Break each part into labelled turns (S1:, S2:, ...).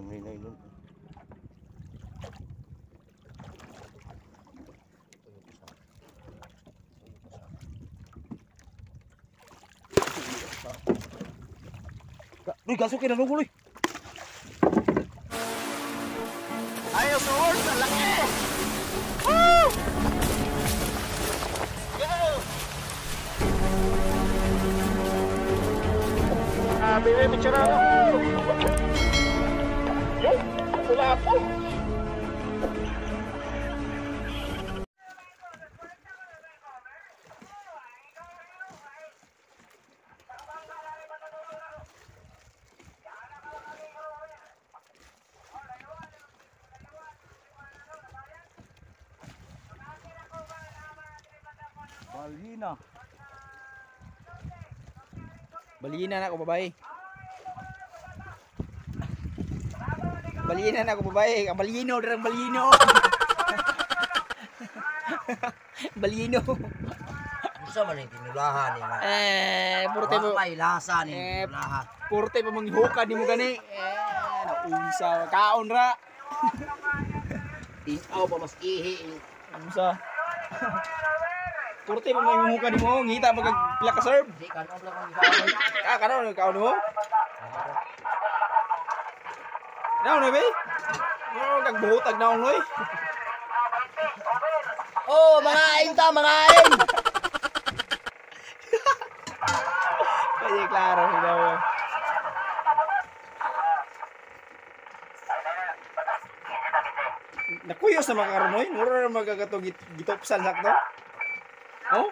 S1: naman nilon. Uy, gasukin na nung uloy. Ayaw sword, ang laki! Woo! Bebe, bicara ako. Wala ako. Balina. Balina na ako, babae. Balina na ako, babae. Ang balino, darang balino. Balino.
S2: Gusto man yung tinulahan niya.
S1: Purte mo.
S2: May lasa ni tinulahan.
S1: Purte pa manghihuka di mo gani. Naunsa. Kaon ra.
S2: Tinaw pa mas ihi.
S1: Unsa. Purte pa manghihuka di mo. Ngita magpila ka serve.
S2: Di kanon lang ang gawin.
S1: Kanon kaon mo. Naon na be? Kagbuhutag naon loy.
S2: Oh, mga ain ta, mga ain.
S1: Kaya klaro daw. Nakuyos na makaronoy, mura na magagato gitopsan sakto. Oh?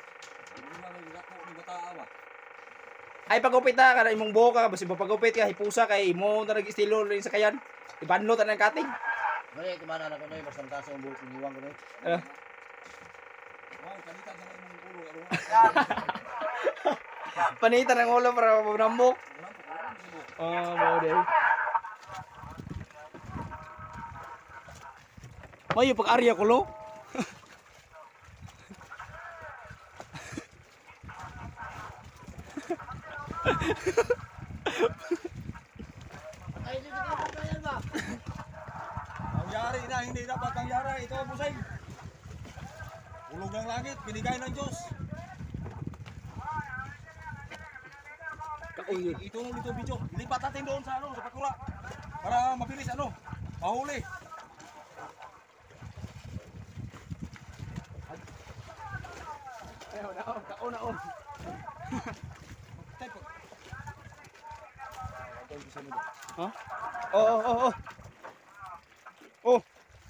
S1: Ay pagupit ta kada imong buhok ka basi pagupit ka hipusa kay imo na nag-estilo rin sa kayan. Ibanlo ta ng cutting.
S2: Bali kumana na ko noy basta taas ang buhok niwang ko noy. Wow, kanita sa imong ulo aro.
S1: Panita ng ulo para mabambok. Mo day. Mayo pag-arya ko lo.
S2: Ay, dito ka kayan ba?
S3: Ang yari na, hindi dapat ang yari. Ito ang busay. Ulog ng langit, binigay ng Diyos. Ito nung dito video. Lipat natin doon sa sa pakura. Para mabilis mahuli.
S1: Ayaw na kaon na Ha? Oh. Oh.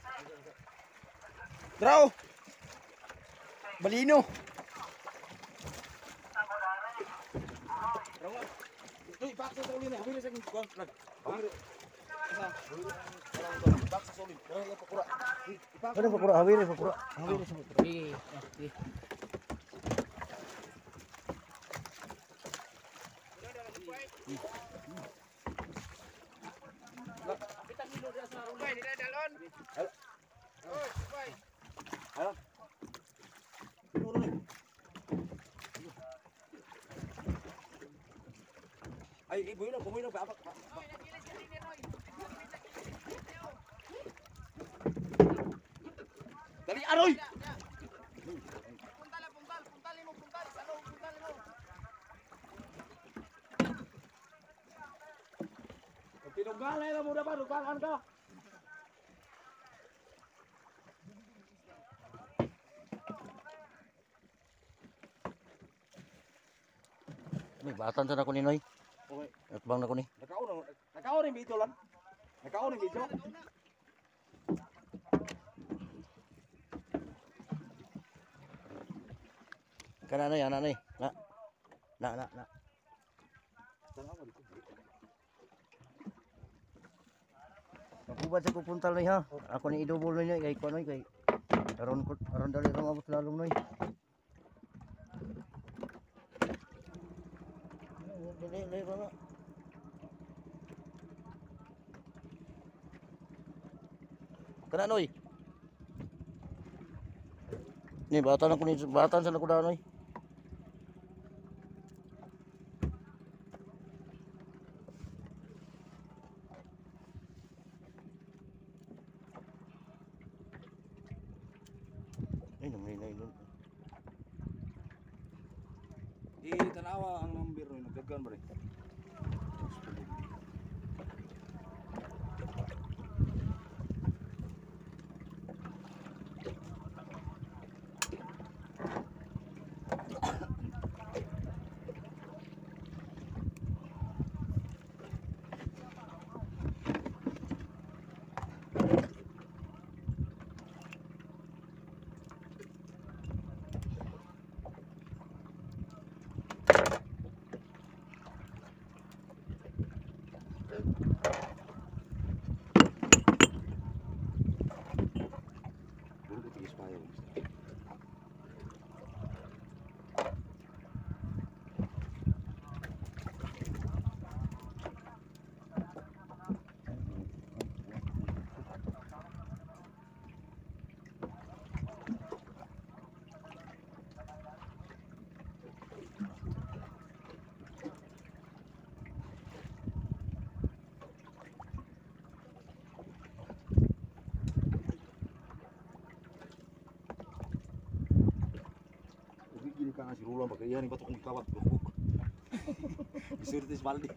S1: Draw. Balino.
S3: Uy, baksa sa ulin. Hawili sa kuwan. Baksa sa ulin. Pakura.
S1: Ano pakura? Hawili pakura. Hawili sa pakura.
S3: Ay, buhay na. Dali, aroy!
S2: Puntal mo. Salo, puntal mo.
S3: Tinunggalay na muna ba? Nunggalan ka!
S1: May batan sa nako ni Noy.
S3: Okay.
S1: Atbang nako ni.
S3: Nakaon yung video lang. Nakaon yung video.
S1: Kana na yan, nanay. Na. Nakubad sa kupuntal Noy ha. Ako ni idubol Noy kay ko Noy kay aron dali ra mabot lalong Noy. Dali ra. Kana Noy. Ni batan ako ni batan sa nakuda Noy.
S3: tanawa ang number no nagdagan ba rin. Gini ka nga si Rulang bagay yan, bato kong kawat lukok. Isurtis Baldi.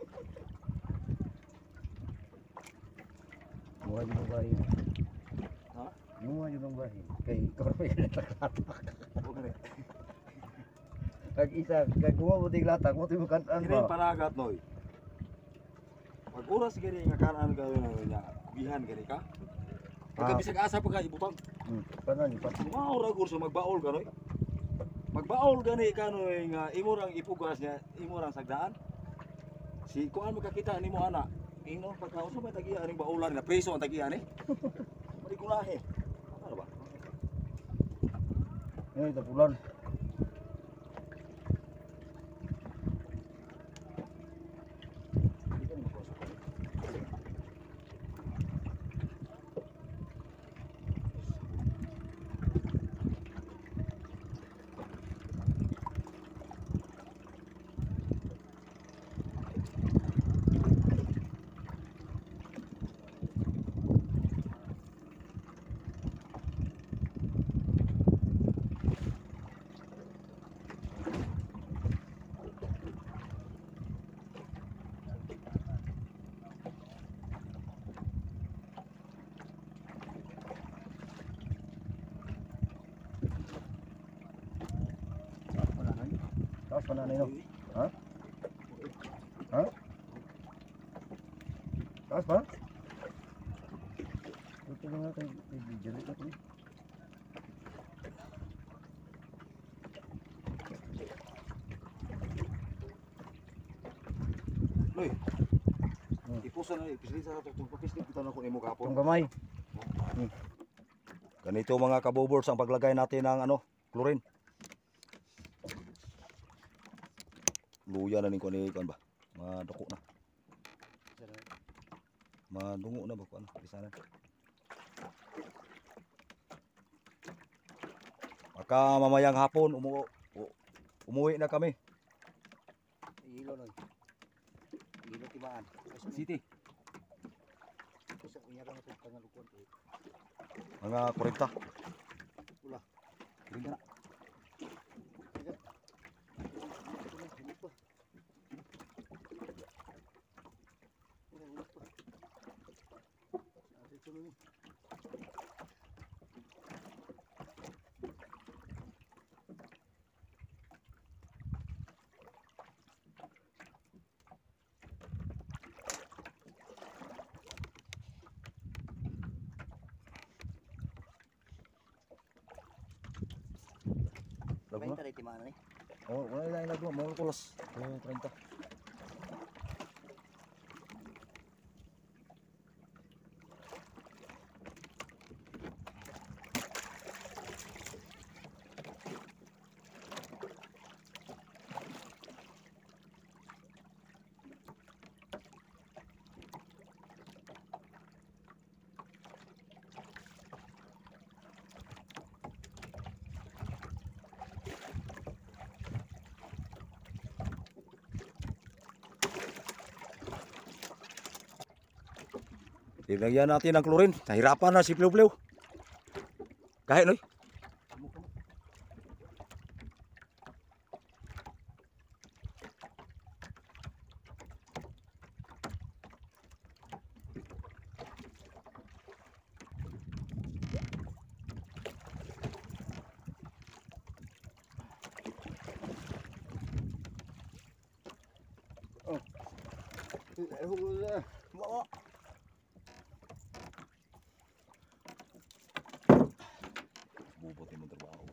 S4: Mukha juga bahin.
S3: Ha?
S4: Mukha juga bahin. Kay korpo yan naglatak.
S3: Okay.
S4: Kag isa, kag kumabuting latak mo tiyo kan-an
S3: Kini
S4: ba?
S3: panagat noy. Pag oras gani nga kanan ka nya, bihan gani ka. Pagka bisag asa pa ka ibutang.
S4: Panan pa.
S3: Tumaw ra gurso magbaol ka noy. Magbaol gani ka noy nga imo rang ipugas niya, imo rang sagdaan. Si kuan makakita nimo ana. Ino pagkaon sa may tagiya ning baolan na preso ang tagiya ni. Mari kulahe. Ano ba?
S4: Ini tapulan.
S3: Hindi ka ni mapasok.
S4: Taas pa nanay no. Ha? Ha? Taas pa? Ito lang natin i-video ito ko.
S3: Loy. Ipusan na ipislisa ra tong papislit kita na ko imo
S4: Itong
S3: gapon.
S4: gamay.
S3: Ganito mga kabobors ang paglagay natin ng ano, chlorine. Luya na ning kuan ba? Madako na. Madungo na ba kuan? Bisanan. Maka mamayang hapon umuwi na kami.
S4: Ilo lang. Ilo tibaan.
S3: City.
S4: Sa unya lang ito pangalukon ko.
S3: Mga 40.
S4: Wala.
S3: Tingnan na. Lagu na?
S4: Dari timana ni?
S3: Oh, wala na lagu, mau kulas. 30. Dinagyan natin ng chlorine. Nahirapan na si Plew-Plew. Kahit noy. Bubuti mo trabaho.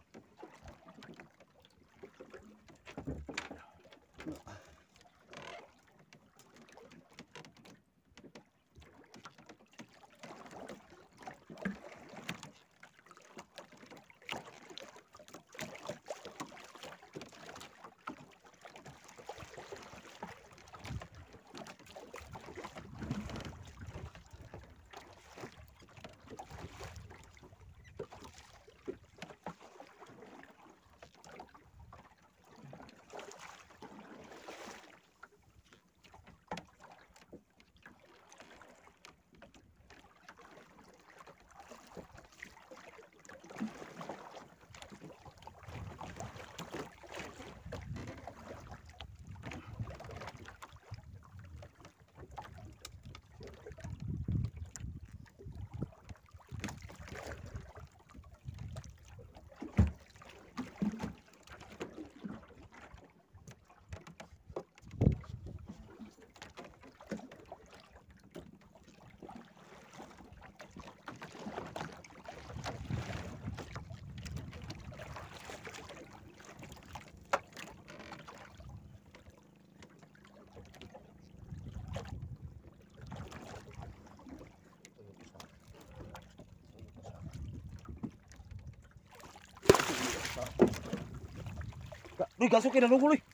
S3: Uy, gasukin na nungul uy.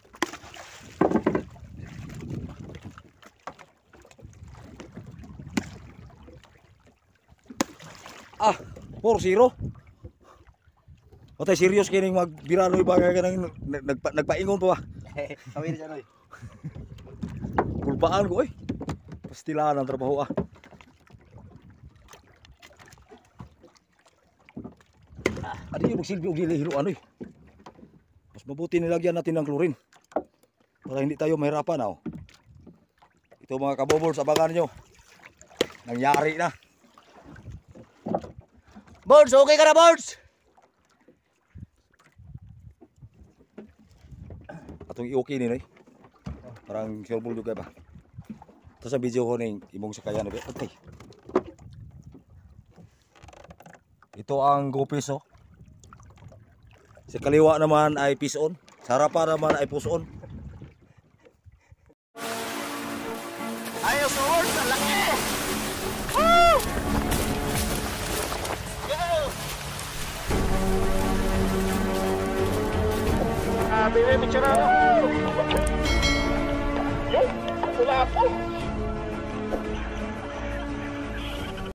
S3: Ah, 4-0. Matay serious kining magbiralo ba kaya nang nagpaingon pa ba?
S4: Kami rin ano eh.
S3: Pulpaan ko eh. Pastilaan ang trabaho ah. Adi yung magsilbi og dili hiluan eh. Mas mabuti nilagyan natin ng chlorine para hindi tayo mahirapan oh. Ito mga kabobols, abangan nyo. Nangyari na.
S4: Boards, okay ka na boards?
S3: Atong i-okay ni parang sirbol juga ba. Tapos sa video ko ning imong sakayan ba. Okay. Ito ang gupis oh. Sa kaliwa naman ay pison, sa harapan naman ay puson.
S1: Ayos, Lord! Ang laki! Woo! Go! Sabi na yung picture na. Yun! Wala po!